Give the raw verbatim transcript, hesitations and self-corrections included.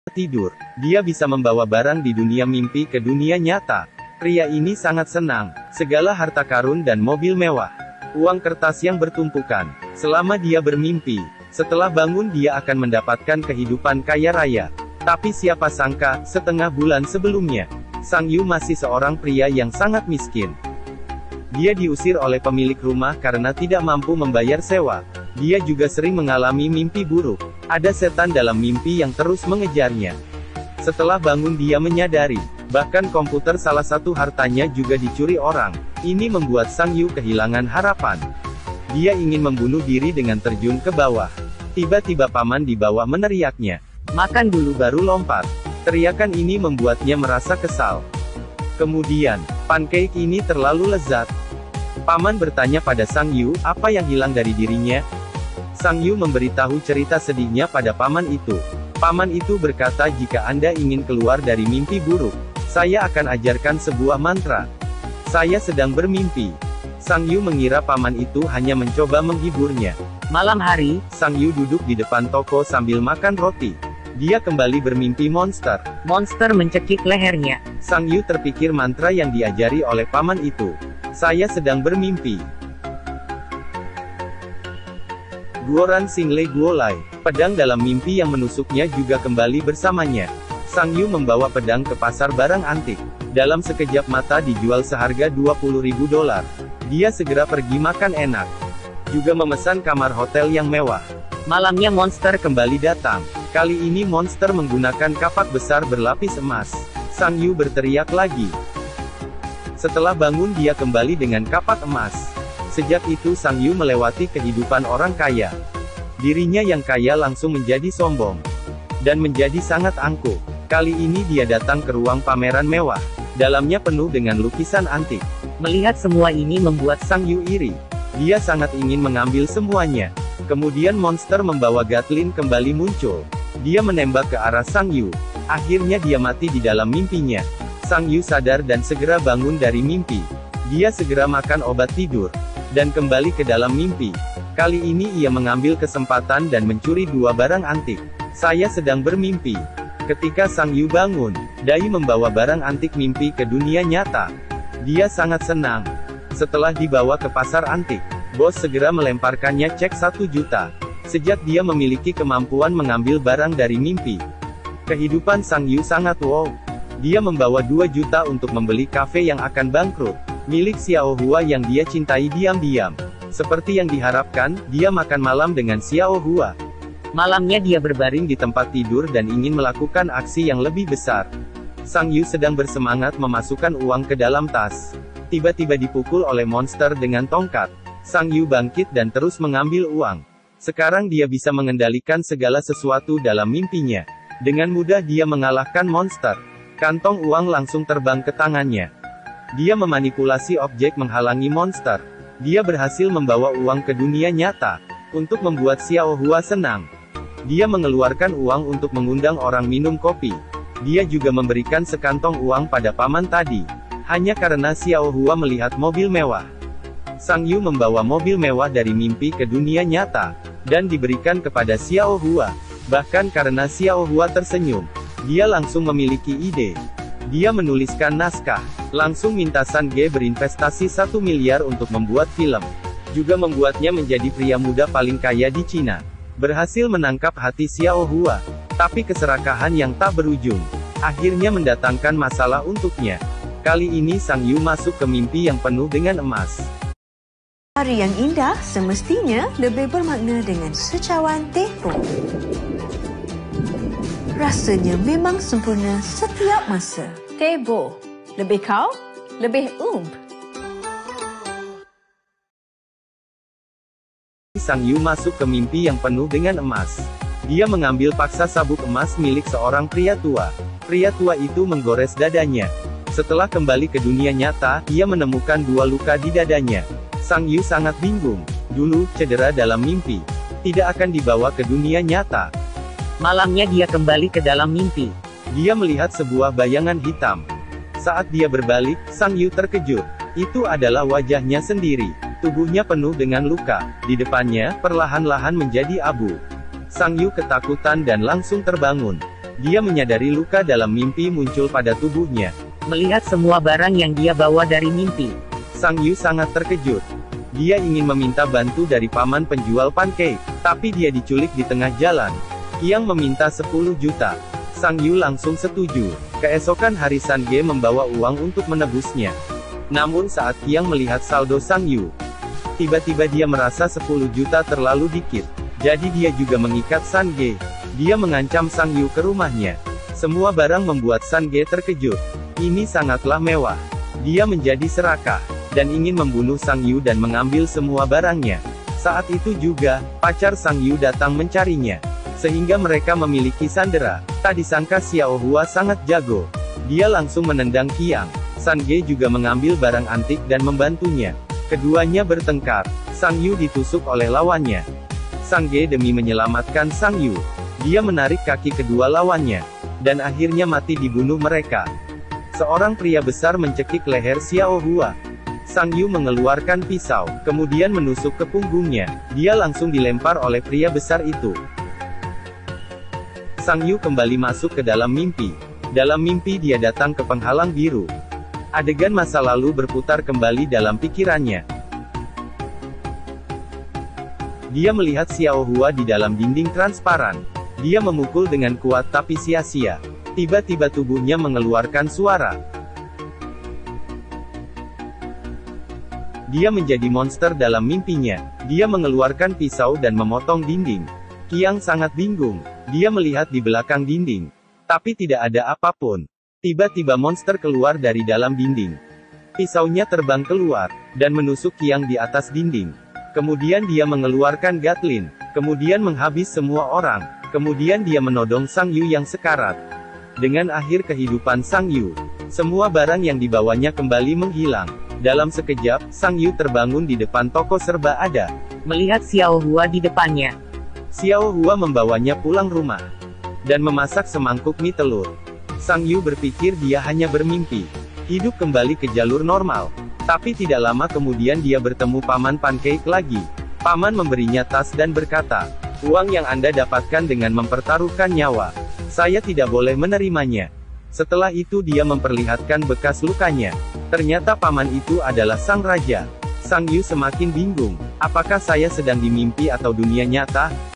tidur, dia bisa membawa barang di dunia mimpi ke dunia nyata. Pria ini sangat senang, segala harta karun dan mobil mewah, uang kertas yang bertumpukan, selama dia bermimpi. Setelah bangun dia akan mendapatkan kehidupan kaya raya. Tapi siapa sangka, setengah bulan sebelumnya, Sang Yu masih seorang pria yang sangat miskin. Dia diusir oleh pemilik rumah karena tidak mampu membayar sewa. Dia juga sering mengalami mimpi buruk. Ada setan dalam mimpi yang terus mengejarnya. Setelah bangun dia menyadari, bahkan komputer salah satu hartanya juga dicuri orang. Ini membuat Sang Yu kehilangan harapan. Dia ingin membunuh diri dengan terjun ke bawah. Tiba-tiba paman di bawah meneriaknya, "Makan dulu baru lompat." Teriakan ini membuatnya merasa kesal. Kemudian, pancake ini terlalu lezat. Paman bertanya pada Sang Yu, apa yang hilang dari dirinya? Sang Yu memberitahu cerita sedihnya pada paman itu. Paman itu berkata, jika Anda ingin keluar dari mimpi buruk, saya akan ajarkan sebuah mantra. Saya sedang bermimpi. Sang Yu mengira paman itu hanya mencoba menghiburnya. Malam hari, Sang Yu duduk di depan toko sambil makan roti. Dia kembali bermimpi monster. Monster mencekik lehernya. Sang Yu terpikir mantra yang diajari oleh paman itu. Saya sedang bermimpi. Guoran Xingle Guolai. Pedang dalam mimpi yang menusuknya juga kembali bersamanya. Sang Yu membawa pedang ke pasar barang antik. Dalam sekejap mata dijual seharga dua puluh ribu dolar. Dia segera pergi makan enak. Juga memesan kamar hotel yang mewah. Malamnya monster kembali datang. Kali ini monster menggunakan kapak besar berlapis emas. Sang Yu berteriak lagi. Setelah bangun dia kembali dengan kapak emas. Sejak itu Sang Yu melewati kehidupan orang kaya. Dirinya yang kaya langsung menjadi sombong. Dan menjadi sangat angkuh. Kali ini dia datang ke ruang pameran mewah. Dalamnya penuh dengan lukisan antik. Melihat semua ini membuat Sang Yu iri. Dia sangat ingin mengambil semuanya. Kemudian monster membawa Gatlin kembali muncul. Dia menembak ke arah Sang Yu. Akhirnya dia mati di dalam mimpinya. Sang Yu sadar dan segera bangun dari mimpi. Dia segera makan obat tidur. Dan kembali ke dalam mimpi. Kali ini ia mengambil kesempatan dan mencuri dua barang antik. Saya sedang bermimpi. Ketika Sang Yu bangun, Dai membawa barang antik mimpi ke dunia nyata. Dia sangat senang. Setelah dibawa ke pasar antik, bos segera melemparkannya cek satu juta. Sejak dia memiliki kemampuan mengambil barang dari mimpi. Kehidupan Sang Yu sangat wow. Dia membawa dua juta untuk membeli kafe yang akan bangkrut, milik Xiao Hua yang dia cintai diam-diam. Seperti yang diharapkan, dia makan malam dengan Xiao Hua. Malamnya dia berbaring di tempat tidur dan ingin melakukan aksi yang lebih besar. Sang Yu sedang bersemangat memasukkan uang ke dalam tas. Tiba-tiba dipukul oleh monster dengan tongkat. Sang Yu bangkit dan terus mengambil uang. Sekarang dia bisa mengendalikan segala sesuatu dalam mimpinya. Dengan mudah dia mengalahkan monster. Kantong uang langsung terbang ke tangannya. Dia memanipulasi objek menghalangi monster. Dia berhasil membawa uang ke dunia nyata. Untuk membuat Xiao Hua senang. Dia mengeluarkan uang untuk mengundang orang minum kopi. Dia juga memberikan sekantong uang pada paman tadi. Hanya karena Xiao Hua melihat mobil mewah. Sang Yu membawa mobil mewah dari mimpi ke dunia nyata. Dan diberikan kepada Xiao Hua. Bahkan karena Xiao Hua tersenyum. Dia langsung memiliki ide. Dia menuliskan naskah. Langsung minta San Ge berinvestasi satu miliar untuk membuat film. Juga membuatnya menjadi pria muda paling kaya di Cina. Berhasil menangkap hati Xiao Hua. Tapi keserakahan yang tak berujung. Akhirnya mendatangkan masalah untuknya. Kali ini Sang Yu masuk ke mimpi yang penuh dengan emas. Hari yang indah semestinya lebih bermakna dengan secawan teh ro. Rasanya memang sempurna setiap masa. Teh bo, lebih kau, lebih ump. Sang Yu masuk ke mimpi yang penuh dengan emas. Dia mengambil paksa sabuk emas milik seorang pria tua. Pria tua itu menggores dadanya. Setelah kembali ke dunia nyata, ia menemukan dua luka di dadanya. Sang Yu sangat bingung. Dulu, cedera dalam mimpi. Tidak akan dibawa ke dunia nyata. Malamnya dia kembali ke dalam mimpi. Dia melihat sebuah bayangan hitam. Saat dia berbalik, Sang Yu terkejut. Itu adalah wajahnya sendiri. Tubuhnya penuh dengan luka. Di depannya, perlahan-lahan menjadi abu. Sang Yu ketakutan dan langsung terbangun. Dia menyadari luka dalam mimpi muncul pada tubuhnya. Melihat semua barang yang dia bawa dari mimpi, Sang Yu sangat terkejut. Dia ingin meminta bantu dari paman penjual pancake, tapi dia diculik di tengah jalan. Qiang meminta sepuluh juta. Sang Yu langsung setuju. Keesokan hari San Ge membawa uang untuk menebusnya. Namun saat Qiang melihat saldo Sang Yu, tiba-tiba dia merasa sepuluh juta terlalu dikit. Jadi dia juga mengikat San Ge. Dia mengancam Sang Yu ke rumahnya. Semua barang membuat San Ge terkejut. Ini sangatlah mewah. Dia menjadi serakah, dan ingin membunuh Sang Yu dan mengambil semua barangnya. Saat itu juga, pacar Sang Yu datang mencarinya. Sehingga mereka memiliki sandera. Tak disangka Xiao Hua sangat jago. Dia langsung menendang Qiang. San Ge juga mengambil barang antik dan membantunya. Keduanya bertengkar. Sang Yu ditusuk oleh lawannya. Sang Ge demi menyelamatkan Sang Yu, dia menarik kaki kedua lawannya. Dan akhirnya mati dibunuh mereka. Seorang pria besar mencekik leher Xiao Hua. Sang Yu mengeluarkan pisau, kemudian menusuk ke punggungnya. Dia langsung dilempar oleh pria besar itu. Sang Yu kembali masuk ke dalam mimpi. Dalam mimpi dia datang ke penghalang biru. Adegan masa lalu berputar kembali dalam pikirannya. Dia melihat Xiao Hua di dalam dinding transparan. Dia memukul dengan kuat tapi sia-sia. Tiba-tiba tubuhnya mengeluarkan suara. Dia menjadi monster dalam mimpinya. Dia mengeluarkan pisau dan memotong dinding. Qiang sangat bingung. Dia melihat di belakang dinding, tapi tidak ada apapun. Tiba-tiba monster keluar dari dalam dinding. Pisaunya terbang keluar, dan menusuk Qiang di atas dinding. Kemudian dia mengeluarkan Gatlin, kemudian menghabis semua orang. Kemudian dia menodong Sang Yu yang sekarat. Dengan akhir kehidupan Sang Yu, semua barang yang dibawanya kembali menghilang. Dalam sekejap, Sang Yu terbangun di depan toko serba ada. melihat Xiao Hua di depannya, Xiao Hua membawanya pulang rumah, dan memasak semangkuk mie telur. Sang Yu berpikir dia hanya bermimpi. Hidup kembali ke jalur normal. Tapi tidak lama kemudian dia bertemu Paman Pancake lagi. Paman memberinya tas dan berkata, "Uang yang Anda dapatkan dengan mempertaruhkan nyawa, saya tidak boleh menerimanya." Setelah itu dia memperlihatkan bekas lukanya. Ternyata paman itu adalah sang raja. Sang Yu semakin bingung. Apakah saya sedang di mimpi atau dunia nyata?